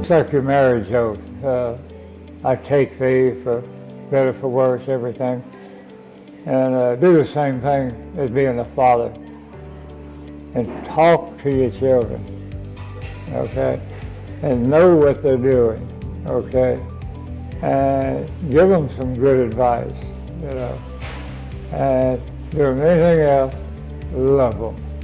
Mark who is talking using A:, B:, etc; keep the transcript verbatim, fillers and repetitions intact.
A: It's like your marriage oath. Uh, I take thee for better, for worse, everything. And uh, do the same thing as being a father. And talk to your children, okay? And know what they're doing, okay? And give them some good advice, you know? And do them anything else, love them.